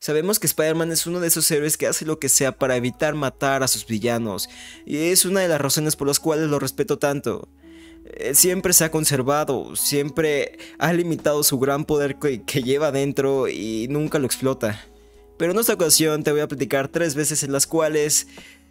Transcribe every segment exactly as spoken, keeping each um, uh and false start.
Sabemos que Spider-Man es uno de esos héroes que hace lo que sea para evitar matar a sus villanos, y es una de las razones por las cuales lo respeto tanto. Él siempre se ha conservado, siempre ha limitado su gran poder que, que lleva dentro y nunca lo explota. Pero en esta ocasión te voy a platicar tres veces en las cuales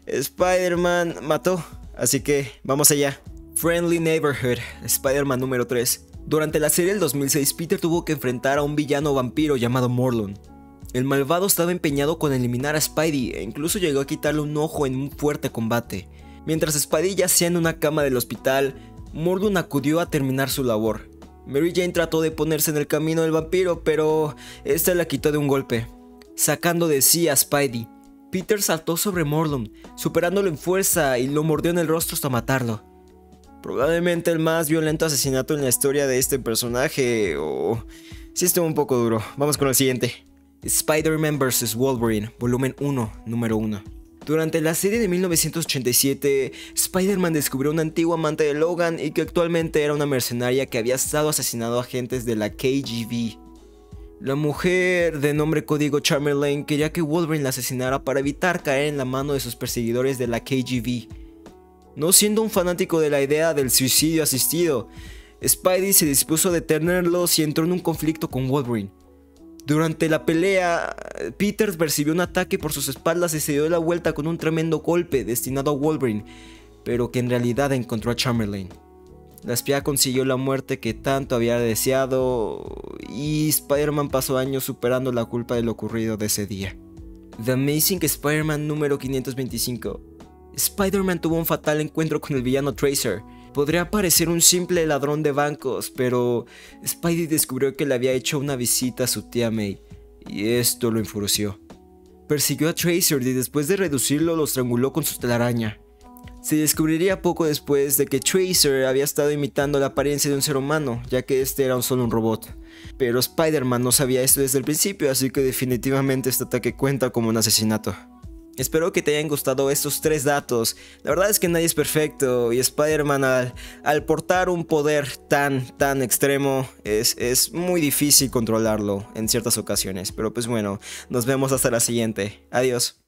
Spider-Man mató, así que vamos allá. Friendly Neighborhood, Spider-Man número tres. Durante la serie del dos mil seis, Peter tuvo que enfrentar a un villano vampiro llamado Morlun. El malvado estaba empeñado con eliminar a Spidey e incluso llegó a quitarle un ojo en un fuerte combate. Mientras Spidey yacía en una cama del hospital, Morlun acudió a terminar su labor. Mary Jane trató de ponerse en el camino del vampiro, pero esta la quitó de un golpe, sacando de sí a Spidey. Peter saltó sobre Morlun, superándolo en fuerza y lo mordió en el rostro hasta matarlo. Probablemente el más violento asesinato en la historia de este personaje, o... sí estuvo un poco duro. Vamos con el siguiente. Spider-Man versus. Wolverine, volumen uno, número uno. Durante la serie de mil novecientos ochenta y siete, Spider-Man descubrió una antigua amante de Logan y que actualmente era una mercenaria que había estado asesinando a agentes de la K G B. La mujer, de nombre código Charmerlane, quería que Wolverine la asesinara para evitar caer en la mano de sus perseguidores de la K G B. No siendo un fanático de la idea del suicidio asistido, Spidey se dispuso a detenerlos y entró en un conflicto con Wolverine. Durante la pelea, Peter percibió un ataque por sus espaldas y se dio la vuelta con un tremendo golpe destinado a Wolverine, pero que en realidad encontró a Charmerlane. La espía consiguió la muerte que tanto había deseado y Spider-Man pasó años superando la culpa de lo ocurrido de ese día. The Amazing Spider-Man número quinientos veinticinco. Spider-Man tuvo un fatal encuentro con el villano Tracer. Podría parecer un simple ladrón de bancos, pero Spidey descubrió que le había hecho una visita a su tía May, y esto lo enfureció. Persiguió a Tracer y después de reducirlo lo estranguló con su telaraña. Se descubriría poco después de que Tracer había estado imitando la apariencia de un ser humano, ya que este era solo un robot. Pero Spider-Man no sabía esto desde el principio, así que definitivamente este ataque cuenta como un asesinato. Espero que te hayan gustado estos tres datos. La verdad es que nadie es perfecto y Spider-Man al, al portar un poder tan, tan extremo es, es muy difícil controlarlo en ciertas ocasiones. Pero pues bueno, nos vemos hasta la siguiente. Adiós.